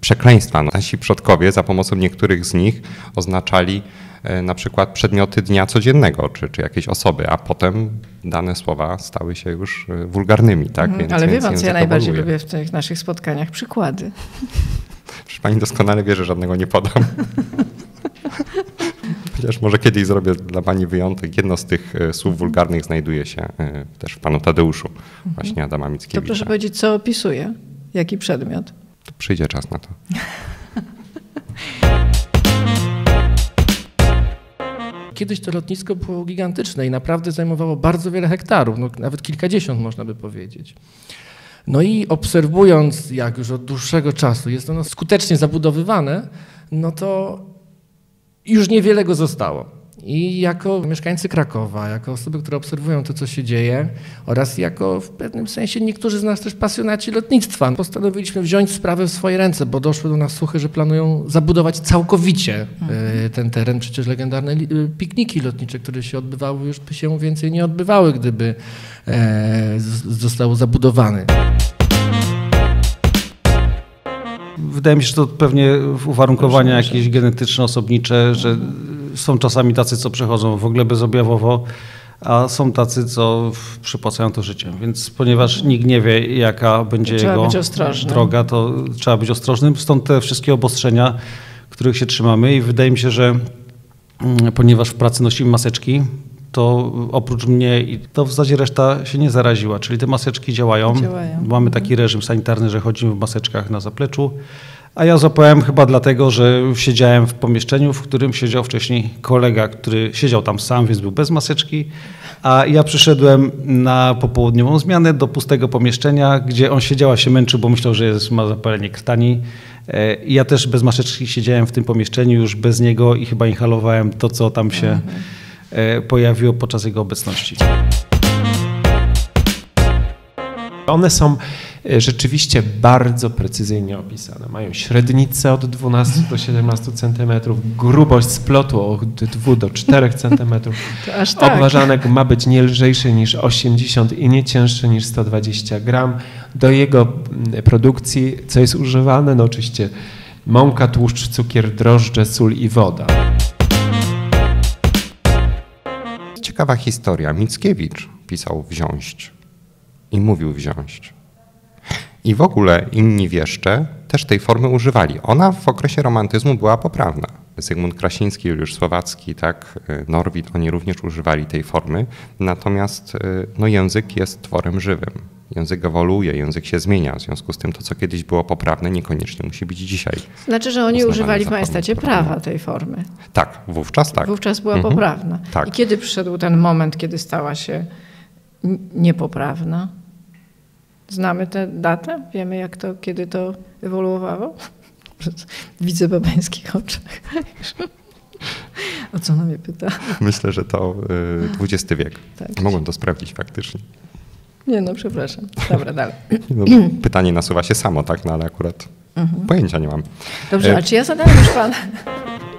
przekleństwa. Nasi przodkowie za pomocą niektórych z nich oznaczali na przykład przedmioty dnia codziennego, czy jakieś osoby, a potem dane słowa stały się już wulgarnymi. Tak? Ale wie pan, co ja najbardziej lubię w tych naszych spotkaniach? Przykłady. Przecież pani doskonale wie, że żadnego nie podam. Chociaż może kiedyś zrobię dla pani wyjątek. Jedno z tych słów wulgarnych znajduje się też w panu Tadeuszu, właśnie Adama Mickiewicza. To proszę powiedzieć, co opisuje? Jaki przedmiot? To przyjdzie czas na to. Kiedyś to lotnisko było gigantyczne i naprawdę zajmowało bardzo wiele hektarów, no, nawet kilkadziesiąt można by powiedzieć. No i obserwując, jak już od dłuższego czasu jest ono skutecznie zabudowywane, no to już niewiele go zostało. I jako mieszkańcy Krakowa, jako osoby, które obserwują to, co się dzieje oraz jako w pewnym sensie niektórzy z nas też pasjonaci lotnictwa, postanowiliśmy wziąć sprawę w swoje ręce, bo doszły do nas słuchy, że planują zabudować całkowicie ten teren. Przecież legendarne pikniki lotnicze, które się odbywały, już by się więcej nie odbywały, gdyby został zabudowany. Wydaje mi się, że to pewnie uwarunkowania jakieś genetyczne, osobnicze, że są czasami tacy, co przechodzą w ogóle bezobjawowo, a są tacy, co przypłacają to życiem. Więc ponieważ nikt nie wie, jaka będzie jego droga, to trzeba być ostrożnym. Stąd te wszystkie obostrzenia, których się trzymamy i wydaje mi się, że ponieważ w pracy nosimy maseczki, to oprócz mnie i to w zasadzie reszta się nie zaraziła, czyli te maseczki działają. Mamy taki reżim sanitarny, że chodzimy w maseczkach na zapleczu, a ja złapałem chyba dlatego, że siedziałem w pomieszczeniu, w którym siedział wcześniej kolega, który siedział tam sam, więc był bez maseczki, a ja przyszedłem na popołudniową zmianę do pustego pomieszczenia, gdzie on siedział, a się męczył, bo myślał, że ma zapalenie krtani. I ja też bez maseczki siedziałem w tym pomieszczeniu, już bez niego i chyba inhalowałem to, co tam się pojawiło podczas jego obecności. One są rzeczywiście bardzo precyzyjnie opisane. Mają średnicę od 12 do 17 cm, grubość splotu od 2 do 4 cm. Obwarzanek ma być nie lżejszy niż 80 i nie cięższy niż 120 gram. Do jego produkcji, co jest używane, no oczywiście mąka, tłuszcz, cukier, drożdże, sól i woda. Ciekawa historia. Mickiewicz pisał wziąść i mówił wziąć. I w ogóle inni wieszcze też tej formy używali. Ona w okresie romantyzmu była poprawna. Zygmunt Krasiński, Juliusz Słowacki, tak, Norwid, oni również używali tej formy. Natomiast no, język jest tworem żywym. Język ewoluuje, język się zmienia. W związku z tym to, co kiedyś było poprawne, niekoniecznie musi być dzisiaj. Znaczy, że oni używali w majestacie prawa tej formy. Tak, wówczas tak. Wówczas była poprawna. Tak. I kiedy przyszedł ten moment, kiedy stała się niepoprawna? Znamy tę datę? Wiemy, kiedy to ewoluowało? Widzę w pańskich oczach. O co ona mnie pyta? Myślę, że to XX wiek. Tak. Mogłem to sprawdzić faktycznie. Nie, no przepraszam. Dobra, dalej. No, pytanie nasuwa się samo, tak? No ale akurat pojęcia nie mam. Dobrze, a czy ja zadałem już pan...